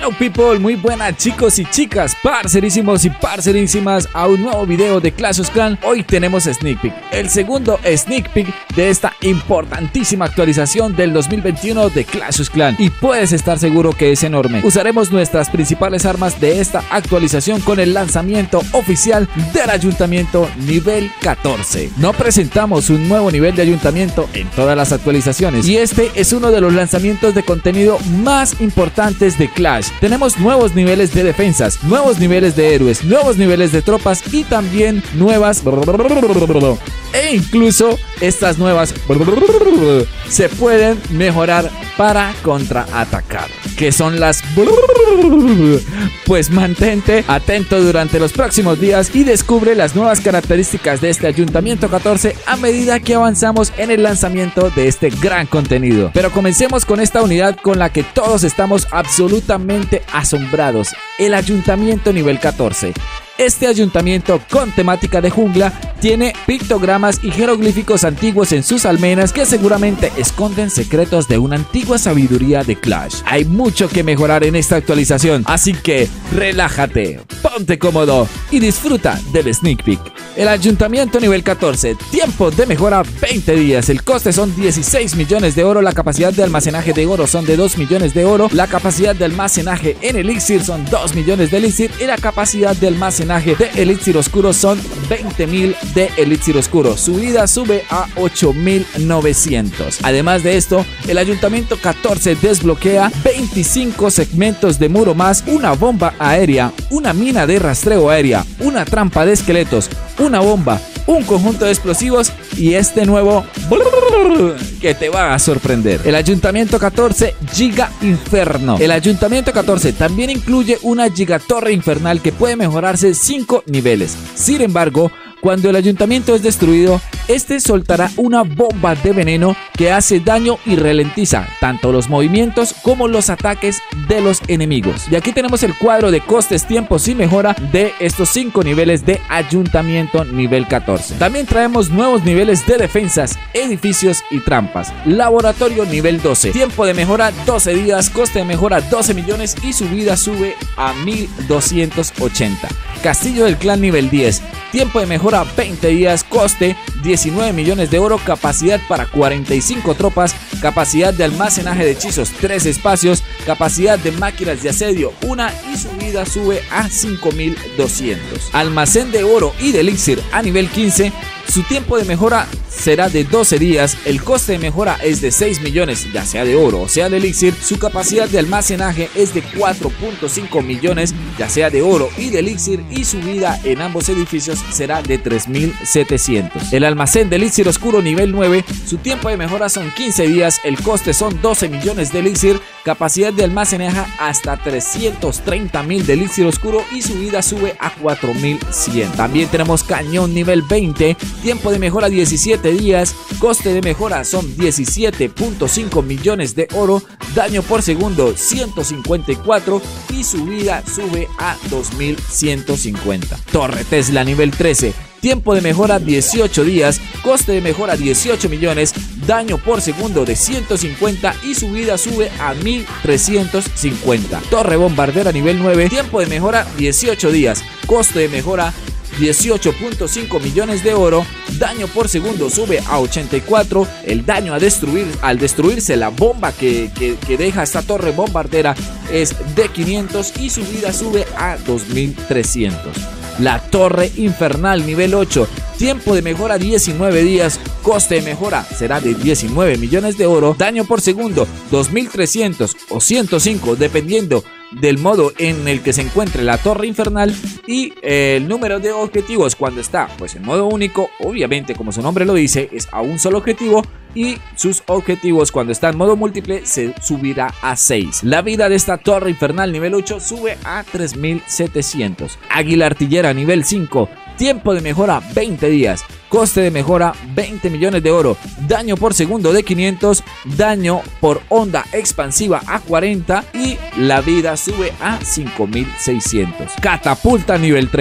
Hello people, muy buenas chicos y chicas, parcerísimos y parcerísimas a un nuevo video de Clash of Clans. Hoy tenemos Sneak Peek, el segundo Sneak Peek de esta importantísima actualización del 2021 de Clash of Clans. Y puedes estar seguro que es enorme. Usaremos nuestras principales armas de esta actualización con el lanzamiento oficial del ayuntamiento nivel 14. No presentamos un nuevo nivel de ayuntamiento en todas las actualizaciones y este es uno de los lanzamientos de contenido más importantes de Clash. Tenemos nuevos niveles de defensas, nuevos niveles de héroes, nuevos niveles de tropas y también nuevas e incluso estas nuevas se pueden mejorar para contraatacar, que son las pues mantente atento durante los próximos días y descubre las nuevas características de este ayuntamiento 14 a medida que avanzamos en el lanzamiento de este gran contenido. Pero comencemos con esta unidad con la que todos estamos absolutamente asombrados, el ayuntamiento nivel 14. Este ayuntamiento con temática de jungla tiene pictogramas y jeroglíficos antiguos en sus almenas que seguramente esconden secretos de una antigua sabiduría de Clash. Hay mucho que mejorar en esta actualización, así que relájate, ponte cómodo y disfruta del Sneak Peek. El ayuntamiento nivel 14, tiempo de mejora 20 días, el coste son 16 millones de oro, la capacidad de almacenaje de oro son de 2 millones de oro, la capacidad de almacenaje en elixir son 2 millones de elixir y la capacidad de almacenaje de elixir oscuro son 20.000 de elixir oscuro. Su vida sube a 8.900. Además de esto, el ayuntamiento 14 desbloquea 25 segmentos de muro más, una bomba aérea, una mina de rastreo aérea, una trampa de esqueletos, una bomba, un conjunto de explosivos y este nuevo que te va a sorprender. El ayuntamiento 14 Giga Inferno. El ayuntamiento 14 también incluye una gigatorre infernal que puede mejorarse 5 niveles. Sin embargo, cuando el ayuntamiento es destruido, este soltará una bomba de veneno que hace daño y ralentiza tanto los movimientos como los ataques de los enemigos. Y aquí tenemos el cuadro de costes, tiempos y mejora de estos 5 niveles de ayuntamiento nivel 14. También traemos nuevos niveles de defensas, edificios y trampas. Laboratorio nivel 12, tiempo de mejora 12 días, coste de mejora 12 millones y su vida sube a 1280. Castillo del Clan nivel 10, tiempo de mejora 20 días, coste 19 millones de oro, capacidad para 45 tropas, capacidad de almacenaje de hechizos 3 espacios, capacidad de máquinas de asedio 1 y su vida sube a 5200. Almacén de oro y de elixir a nivel 15, su tiempo de mejora será de 12 días, el coste de mejora es de 6 millones, ya sea de oro o sea de elixir, su capacidad de almacenaje es de 4.5 millones, ya sea de oro y de elixir, y su vida en ambos edificios será de 3700. El almacén de elixir oscuro nivel 9, su tiempo de mejora son 15 días, el coste son 12 millones de elixir, capacidad de almacenaje hasta 330.000 de elixir oscuro y su vida sube a 4100. También tenemos cañón nivel 20, tiempo de mejora 17 días, coste de mejora son 17.5 millones de oro, daño por segundo 154 y su vida sube a 2150. Torre Tesla nivel 13, tiempo de mejora 18 días, coste de mejora 18 millones, daño por segundo de 150 y su vida sube a 1350. Torre bombardera nivel 9, tiempo de mejora 18 días, coste de mejora 18.5 millones de oro, daño por segundo sube a 84, el daño a destruir al destruirse la bomba que deja esta torre bombardera es de 500 y su vida sube a 2300. La torre infernal nivel 8, tiempo de mejora 19 días, coste de mejora será de 19 millones de oro, daño por segundo 2300 o 105 dependiendo del modo en el que se encuentre la torre infernal, y el número de objetivos cuando está pues en modo único, obviamente como su nombre lo dice, es a un solo objetivo, y sus objetivos cuando está en modo múltiple se subirá a 6. La vida de esta torre infernal nivel 8 sube a 3700. Águila artillera nivel 5, tiempo de mejora 20 días, coste de mejora 20 millones de oro, daño por segundo de 500, daño por onda expansiva a 40 y la vida sube a 5600. Catapulta nivel 3,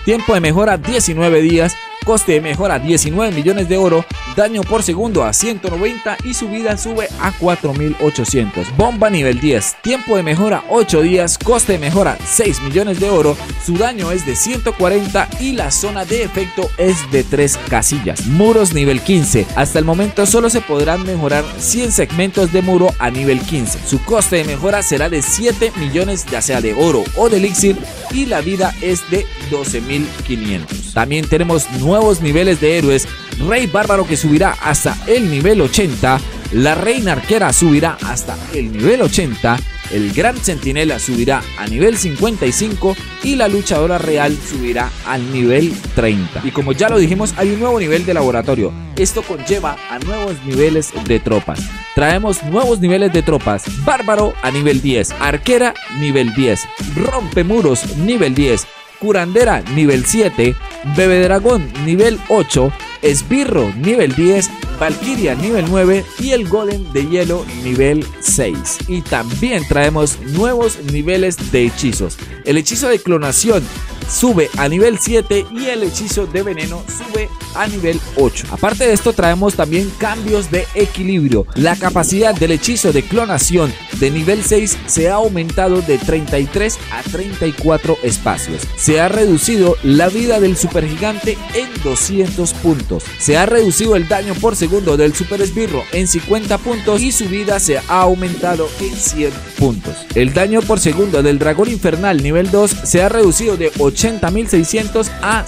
tiempo de mejora 19 días, coste de mejora 19 millones de oro, daño por segundo a 190 y su vida sube a 4800. Bomba nivel 10, tiempo de mejora 8 días, coste de mejora 6 millones de oro, su daño es de 140 y la zona de efecto es de 3 casillas. Muros nivel 15, hasta el momento solo se podrán mejorar 100 segmentos de muro a nivel 15. Su coste de mejora será de 7 millones ya sea de oro o de elixir y la vida es de 12.500. También tenemos nuevos niveles de héroes, Rey Bárbaro que subirá hasta el nivel 80, la Reina Arquera subirá hasta el nivel 80, el Gran Centinela subirá a nivel 55 y la Luchadora Real subirá al nivel 30. Y como ya lo dijimos, hay un nuevo nivel de laboratorio. Esto conlleva a nuevos niveles de tropas. Traemos nuevos niveles de tropas: Bárbaro a nivel 10, Arquera nivel 10, Rompemuros nivel 10, Curandera nivel 7, Bebé Dragón nivel 8, Esbirro nivel 10, Valkyria nivel 9 y el Golem de Hielo nivel 6. Y también traemos nuevos niveles de hechizos. El hechizo de clonación sube a nivel 7 y el hechizo de veneno sube a nivel 8. Aparte de esto, traemos también cambios de equilibrio. La capacidad del hechizo de clonación de nivel 6 se ha aumentado de 33 a 34 espacios. Se ha reducido la vida del supergigante en 200 puntos. Se ha reducido el daño por segundo del super esbirro en 50 puntos y su vida se ha aumentado en 100 puntos. El daño por segundo del dragón infernal nivel 2 se ha reducido de 80.600 a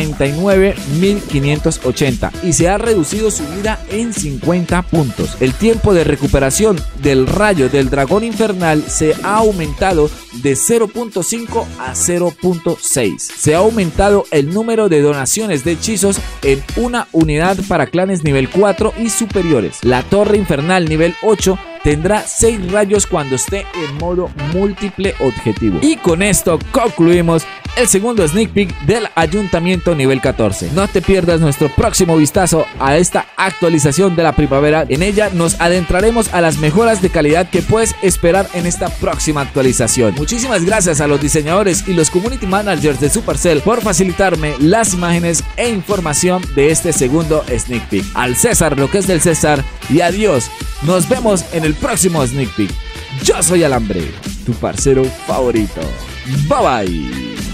79.580 y se ha reducido su vida en 50 puntos. El tiempo de recuperación del rayo del dragón infernal se ha aumentado de 0.5 a 0.6. Se ha aumentado el número de donaciones de hechizos en una unidad para clanes nivel 4 y superiores. La torre infernal nivel 8 tendrá 6 rayos cuando esté en modo múltiple objetivo. Y con esto concluimos el segundo sneak peek del ayuntamiento nivel 14. No te pierdas nuestro próximo vistazo a esta actualización de la primavera. En ella nos adentraremos a las mejoras de calidad que puedes esperar en esta próxima actualización. Muchísimas gracias a los diseñadores y los community managers de Supercell por facilitarme las imágenes e información de este segundo sneak peek. Al César lo que es del César y adiós. Nos vemos en el próximo sneak peek. Yo soy Alambre, tu parcero favorito. Bye bye.